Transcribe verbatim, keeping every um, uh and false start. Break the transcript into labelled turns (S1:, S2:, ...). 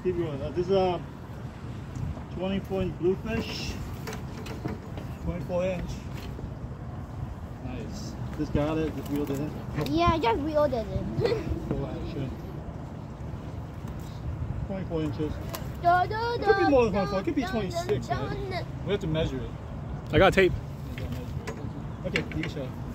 S1: keep going. Uh, this is a twenty-four inch bluefish. twenty-four inch. Nice. Just got it, just reeled it in.
S2: Yeah, I just reeled it in.
S1: Full action. twenty-four inches.
S2: Da, da,
S1: It
S2: da,
S1: could be more than twenty-four,
S2: da,
S1: it could be
S2: da,
S1: twenty-six,
S2: da,
S1: right?
S2: da.
S1: We have to measure it.
S3: I got tape.
S1: Okay, you can show.